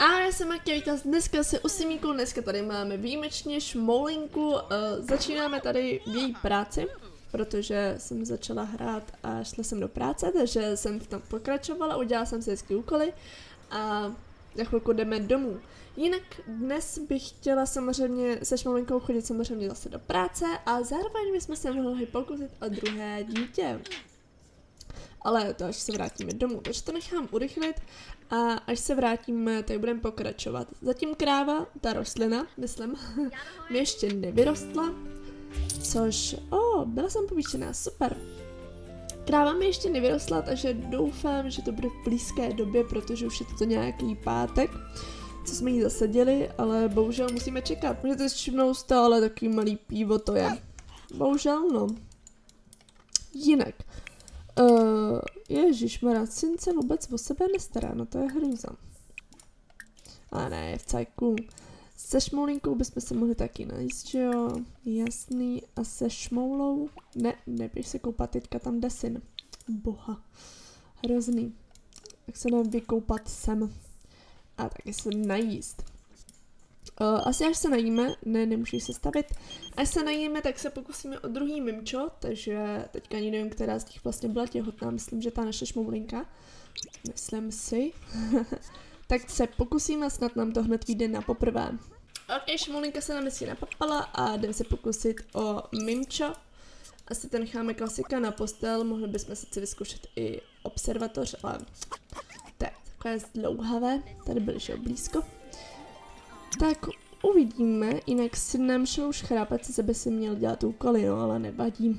A já jsem chtěla vítat dneska se u Simíku, dneska tady máme výjimečně Šmoulinku, začínáme tady v její práci, protože jsem začala hrát a šla jsem do práce, takže jsem v tom pokračovala, udělala jsem si hezky úkoly a za chvilku jdeme domů. Jinak dnes bych chtěla samozřejmě se Šmoulinkou chodit samozřejmě zase do práce a zároveň bychom se mohli pokusit o druhé dítě. Ale to až se vrátíme domů, takže to nechám urychlit a až se vrátíme, tak budeme pokračovat. Zatím kráva, ta rostlina, myslím, mi ještě nevyrostla, což, byla jsem povýšená, super. Kráva mi ještě nevyrostla, takže doufám, že to bude v blízké době, protože už je to nějaký pátek, co jsme jí zasadili, ale bohužel musíme čekat. Můžete si všimnout z toho, ale takový malý pivo to je. Bohužel, no. Jinak. Ježišmarja, syn se vůbec o sebe nestará, no to je hrůza. Ale ne, je v cajku. Se Šmoulinkou bychom se mohli taky najíst, že jo? Jasný. A se Šmoulou? Ne, neběž se koupat, teďka tam jde syn. Boha. Hrozný. Tak se jdem vykoupat sem. A taky se najíst. Asi až se najíme, ne, nemůžeš se stavit. Až se najíme, tak se pokusíme o druhý mimčo, takže teďka ani nevím, která z těch vlastně byla těhotná, myslím, že ta naše Šmoulinka. Myslím si. Tak se pokusíme, snad nám to hned vyjde na poprvé. Ok, Šmoulinka se nám si napapala a jdeme se pokusit o mimčo. Asi to necháme klasika na postel, mohli bychom si vyzkoušet i observatoř, ale to je takové zdlouhavé, tady byli šel blízko. Tak uvidíme, jinak si nám šel už chrápat, se by si měl dělat úkoly, no, ale nevadí.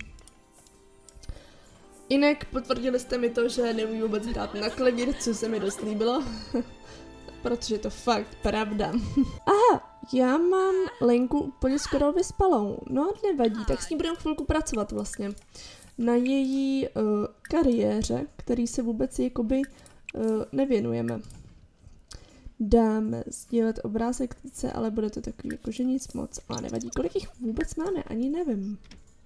Jinak potvrdili jste mi to, že neumím vůbec hrát na klavír, co se mi dost líbilo. Protože je to fakt pravda. Aha, já mám Lenku úplně skoro vyspalou. No nevadí, tak s ní budeme chvilku pracovat vlastně. Na její kariéře, který se vůbec jakoby nevěnujeme. Dáme sdílet obrázek, ale bude to takový jakože nic moc. A nevadí, kolik jich vůbec máme, ani nevím.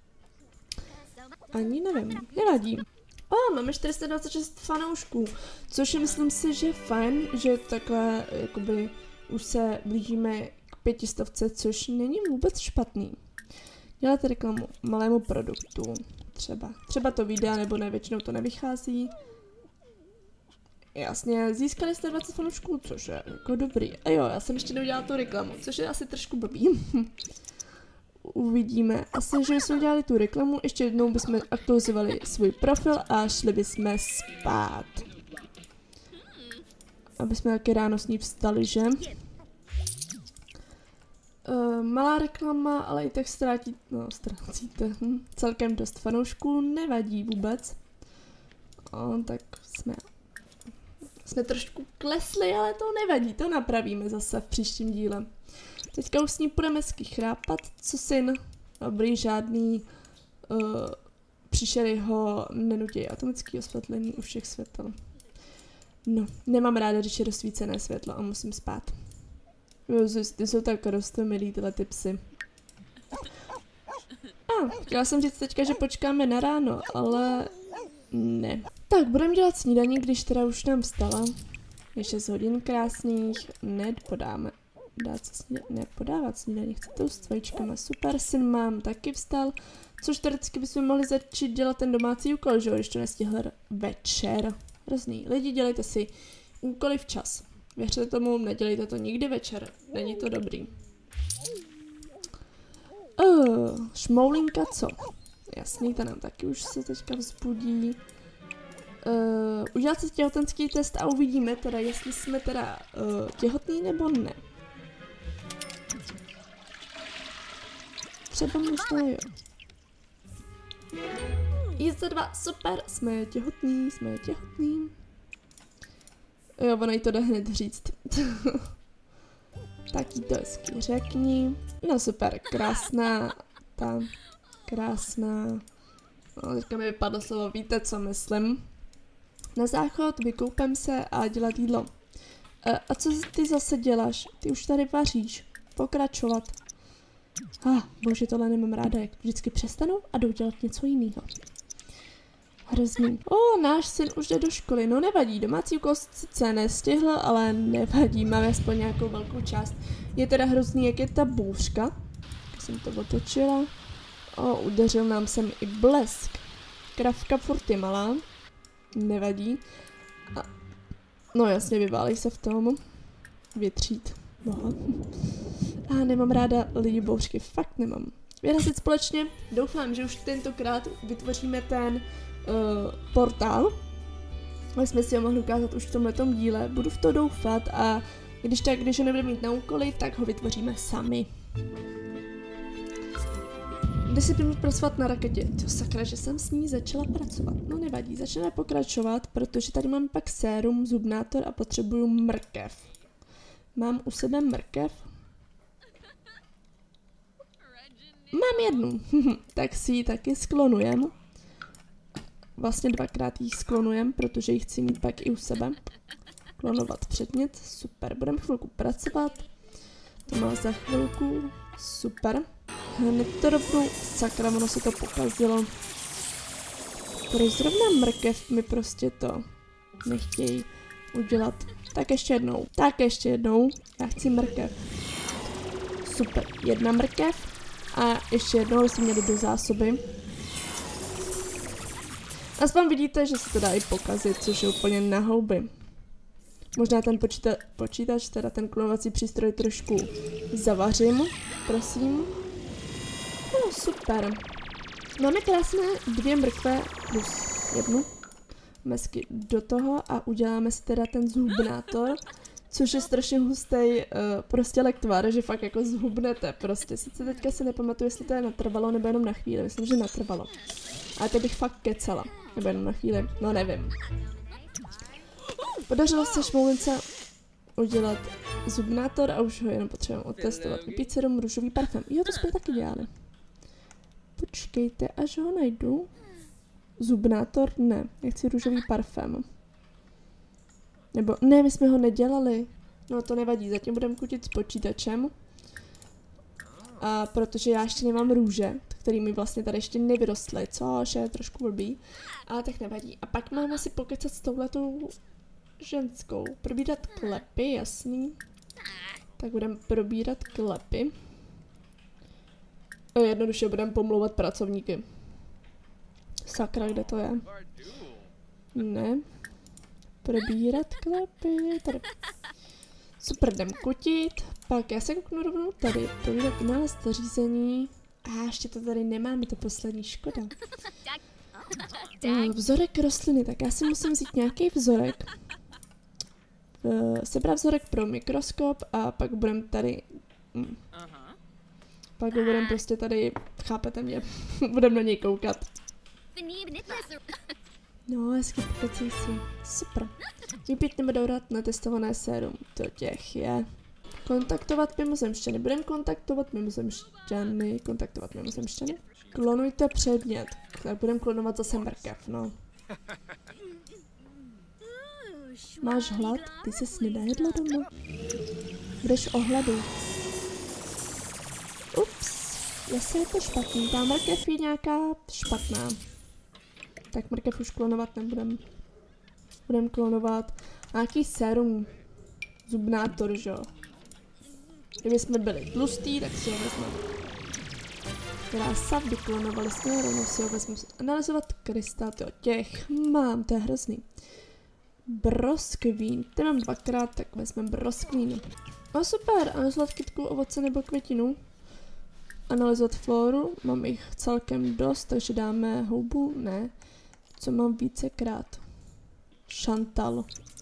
Ani nevím, nevadí. Máme 426 fanoušků, což je, myslím si, že je fajn, že takhle jakoby už se blížíme k 500, což není vůbec špatný. Dělat reklamu malému produktu, třeba to vyjde, nebo ne, většinou to nevychází. Jasně, získali jste 20 fanoušků, což je jako dobrý. A jo, já jsem ještě neudělala tu reklamu, což je asi trošku blbý. Uvidíme. Asi, že jsme udělali tu reklamu, ještě jednou bychom aktualizovali svůj profil a šli bychom spát. Aby jsme taky ráno s ní vstali, že? Malá reklama, ale i tak ztrácíte celkem dost fanoušků, nevadí vůbec. Tak jsme trošku klesli, ale to nevadí, to napravíme zase v příštím díle. Teďka už s ní půjdeme chrápat, co syn? Dobrý, žádný příšery ho nenutí automatický osvětlení u všech světel. No, nemám ráda, když je rozsvícené světlo a musím spát. Ty jsou tak roztomilý tyhle ty psy. Chtěla jsem říct teďka, že počkáme na ráno, ale ne. Tak, budeme dělat snídaní, když teda už nám vstala. Je 6 hodin krásných, nepodáme. Podávat snídaní, chcete s vajíčkama, super, syn mám taky vstal, což teoreticky bychom mohli začít dělat ten domácí úkol, že jo, když to nestihl večer. Hrozný, lidi, dělejte si úkoly včas. Věřte tomu, nedělejte to nikdy večer, není to dobrý. Šmoulinka co? Jasný, ta nám taky už se teďka vzbudí. Udělat si těhotenský test a uvidíme teda, jestli jsme teda těhotný nebo ne. Třeba možná jo. IZ2, super, jsme těhotný. Jo, ona jí to jde hned říct. Tak jí to hezky řekni. No super, krásná. No, teďka mi vypadlo slovo, víte, co myslím. Na záchod, vykoupem se a dělat jídlo. A co ty zase děláš? Ty už tady vaříš. Pokračovat. Bože, tohle nemám ráda, jak vždycky přestanu a jdou dělat něco jiného. Hrozný. Náš syn už jde do školy, no nevadí, domácí úkol sice nestihl, ale nevadí, máme aspoň nějakou velkou část. Je teda hrozný, jak je ta bouřka. Jak jsem to otočila. Udeřil nám sem i blesk. Kravka furt je malá. Nevadí. No jasně, vyválej se v tom. Větřít. Boha. Nemám ráda lidi bouřky, fakt nemám. Vyrazit společně, doufám, že už tentokrát vytvoříme ten portál. My jsme si ho mohli ukázat už v tomhletom díle, budu v to doufat a když ho nebudeme mít na úkoly, tak ho vytvoříme sami. 10 minut pracovat na raketě. To sakra, že jsem s ní začala pracovat. No nevadí, začneme pokračovat, protože tady mám pak sérum, zubnátor a potřebuju mrkev. Mám u sebe mrkev? Mám jednu, tak si ji taky sklonujem. Vlastně dvakrát ji sklonujem, protože ji chci mít pak i u sebe. Klonovat předmět, super, budeme chvilku pracovat. To má za chvilku, super. Hned to rovnou, sakra, ono se to pokazilo. Proč zrovna mrkev mi prostě to nechtějí udělat. Tak ještě jednou, já chci mrkev. Super, jedna mrkev. A ještě jednou si měli do zásoby. Aspoň vidíte, že se to dá i pokazit, což je úplně na houby. Možná ten počítač, teda ten klonovací přístroj trošku zavařím, prosím. No super. Máme krásné 2 mrkve plus 1 mesky do toho a uděláme si teda ten zhubnátor. Což je strašně hustý prostě lektvar, že fakt jako zhubnete prostě. Sice teďka si nepamatuju, jestli to je natrvalo nebo jenom na chvíli, myslím, že natrvalo. Ale teď bych fakt kecala, nebo jenom na chvíli, no nevím. Podařilo se šmoulince udělat zubnátor a už ho jenom potřebujeme otestovat. Vypít serum, růžový parfém. Jo, to jsme taky dělali. Počkejte, až ho najdu. Zubnátor? Ne, já chci růžový parfém. Nebo, ne, my jsme ho nedělali. No to nevadí, zatím budeme kutit s počítačem. A protože já ještě nemám růže, který mi vlastně tady ještě nevyrostly, což je trošku blbý. Ale tak nevadí. A pak máme si pokecat s touhletou ženskou. Probírat klepy, jasný. Tak budeme probírat klepy. A jednoduše budeme pomlouvat pracovníky. Sakra, kde to je? Ne. Probírat klepy, tady. Super, jdem kutit. Pak já se kouknu rovnou tady. Probírat nález zařízení. Ještě to tady nemáme, to poslední, škoda. Vzorek rostliny, tak já si musím vzít nějaký vzorek. Sebrat vzorek pro mikroskop a pak budeme tady... Pak ho budeme prostě tady, chápete mě, budeme na něj koukat. No, hezky pokací si. Super. Vypít nebo dát netestované sérum. To těch je. Kontaktovat mimozemšťany. Budeme kontaktovat mimozemšťany. Klonujte předmět. Tak budeme klonovat zase mrkev, no. Máš hlad? Ty ses nenajedla doma? Budeš o hladu. Ups. Zase je to špatný. Ta mrkev je nějaká špatná. Tak mrkev už klonovat nebudem. Budem klonovat nějaký sérum. Zubnátor, že jo. Kdyby jsme byli tlustý, tak si ho vezmeme. Krása, vyklonovali jsme, rovnou si ho vezmu. Analyzovat krystal, těch mám, to je hrozný. Broskvín, ty mám dvakrát, tak vezmeme broskvín. Super, analyzovat kytku, ovoce nebo květinu. Analyzovat floru, mám jich celkem dost, takže dáme houbu, ne. Co mám vícekrát? Šantal.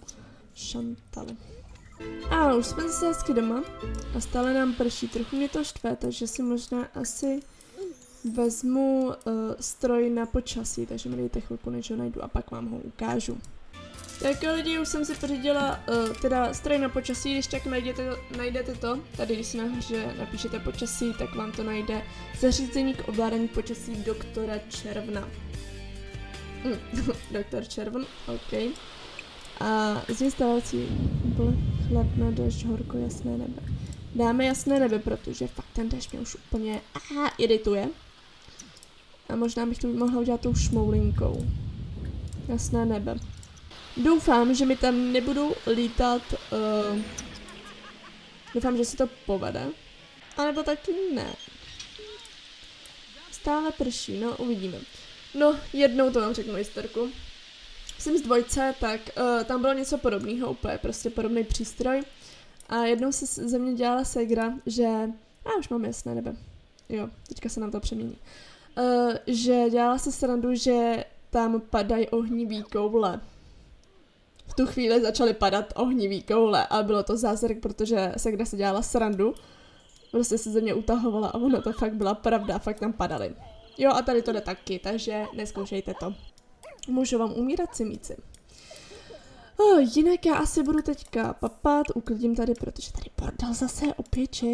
A už jsme zase hezky doma a stále nám prší, trochu mě to štve, takže si možná asi vezmu stroj na počasí, takže mi dejte chvilku, než ho najdu a pak vám ho ukážu. Tak lidi, už jsem si pořídila teda stroj na počasí, když tak najdete to, tady když si nahoře napíšete počasí, tak vám to najde zařízení k ovládání počasí doktora Června. Doktor Červen, OK. A z instalací chleb na déšť, horko, jasné nebe. Dáme jasné nebe, protože fakt ten déšť mě už úplně irituje. A možná bych to mohla udělat tou šmoulinkou. Jasné nebe. Doufám, že mi tam nebudou lítat, doufám, že se to povede. A nebo taky ne. Stále prší, no uvidíme. No, jednou to vám řeknu historku. Jsem z dvojce, tak tam bylo něco podobného, úplně prostě podobný přístroj. A jednou se ze mě dělala ségra, že... už máme jasné nebe. Jo, teďka se nám to přemění. Že dělala se srandu, že tam padají ohnivý koule. V tu chvíli začaly padat ohnivý koule a bylo to zázrak, protože ségra se dělala srandu. Prostě se ze mě utahovala a ono to fakt byla pravda, fakt tam padaly. Jo a tady to jde taky, takže neskoušejte to. Můžu vám umírat cimíci. Jinak já asi budu teďka papat, uklidím tady, protože tady bordel zase opět, že?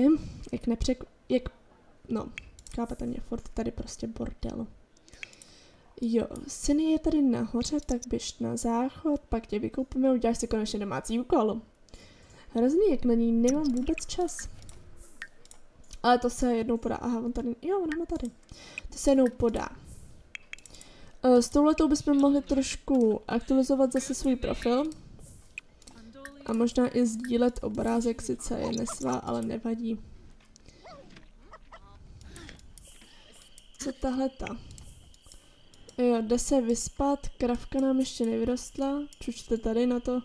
No, chápete mě, furt tady prostě bordel. Jo, syny je tady nahoře, tak běž na záchod, pak tě vykoupíme, uděláš si konečně domácí úkol. Hrozný, jak na ní nemám vůbec čas. Ale to se jednou podá. Aha, on tady, jo, on má tady. To se jednou podá. S touhletou bychom mohli trošku aktualizovat zase svůj profil. A možná i sdílet obrázek, sice je nesvá, ale nevadí. Co tahleta? Jo, jde se vyspat, kravka nám ještě nevyrostla. Čučte tady na to.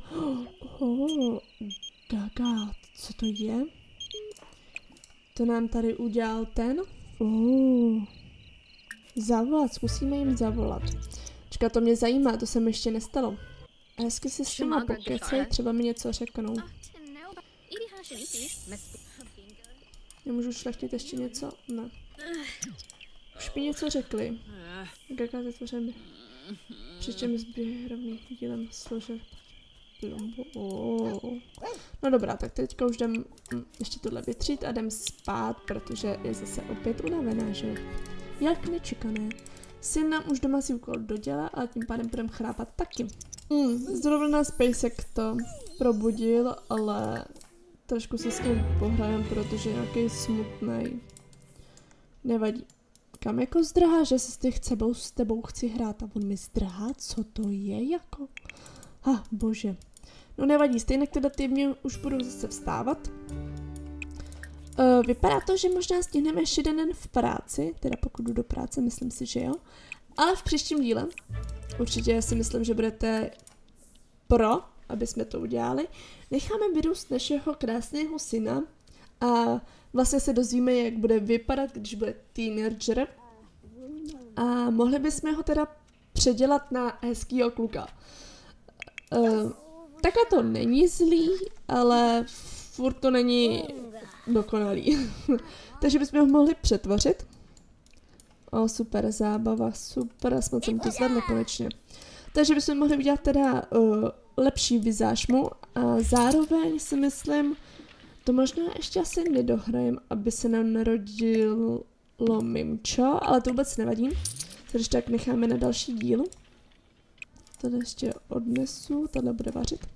Gaga, co to je? To nám tady udělal ten. Zavolat, zkusíme jim zavolat. Čeká, to mě zajímá, to se mi ještě nestalo. A hezky si s nima pokecej, třeba mi něco řeknou. Nemůžu šlechtit ještě něco? Ne. Už mi něco řekli. Gaga vytvořen. Přičem zběh rovný dílem složek. No dobrá, tak teďka už jdem ještě tohle vytřít a jdem spát, protože je zase opět unavená, že? Jak nečekané. Syn nám už domácí úkol dodělá a tím pádem budeme chrápat taky. Zrovna Spacek to probudil, ale trošku se s ním pohrajem, protože je nějaký smutnej. Nevadí. Kam jako zdrhá, že se s tebou chci hrát a on mi zdrhá? Co to je jako? Bože. No nevadí, stejně kreativně už budu zase vstávat. Vypadá to, že možná stihneme ještě jeden den v práci, teda pokud jdu do práce, myslím si, že jo. Ale v příštím díle určitě si myslím, že budete pro, aby jsme to udělali. Necháme vyrůst našeho krásného syna a vlastně se dozvíme, jak bude vypadat, když bude teenager. A mohli bychom ho teda předělat na hezkýho kluka. Takhle to není zlý, ale furt to není dokonalý. Takže bychom ho mohli přetvořit. Super zábava, super, jsme jsem to zvládli konečně. Takže bychom mohli udělat teda lepší vizážmu a zároveň si myslím, to možná ještě asi nedohrajem, aby se nám narodilo mimčo, ale to vůbec nevadí. Takže tak necháme na další díl. Tady ještě odnesu, tohle bude vařit.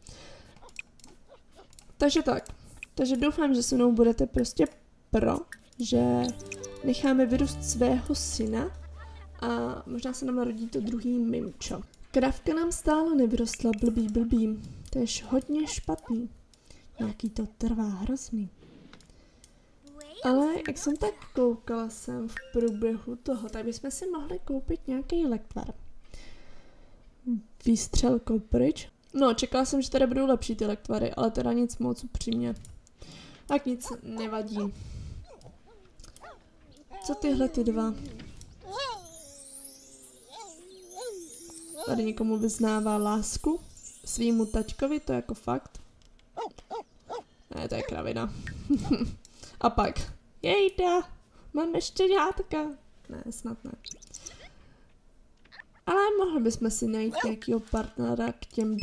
Takže tak. Takže doufám, že se mnou budete prostě pro, že necháme vyrůst svého syna a možná se nám narodí to druhý mimčo. Kravka nám stále nevyrostla, blbý. To je hodně špatný. Nějaký to trvá hrozný. Ale jak jsem tak koukala jsem v průběhu toho, tak bychom si mohli koupit nějaký lektvar. Výstřelkou pryč. No, čekala jsem, že tady budou lepší ty lektvary, ale teda nic moc upřímně. Tak nic nevadí. Co tyhle ty dva? Tady někomu vyznává lásku svýmu taťkovi, to je jako fakt. Ne, to je kravina. A pak, jejda, mám ještě dělátka. Ne, snad ne. Ale mohli bychom si najít nějakého partnera k těm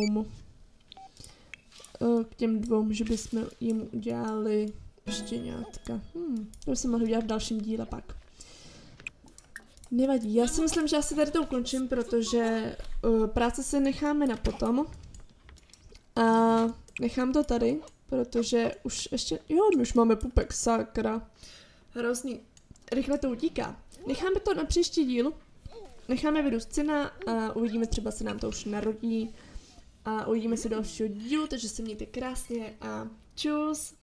dvou, že bychom jim udělali štěňátka. To bychom mohli udělat v dalším díle pak. Nevadí, já si myslím, že asi tady to ukončím, protože práce si necháme na potom. A nechám to tady, protože už ještě, jo, my už máme pupek, sakra. Hrozný, rychle to utíká. Necháme to na příští díl. necháme vyrůst syna a uvidíme, třeba se nám to už narodí a uvidíme se do dalšího dílu, takže se mějte krásně a čus!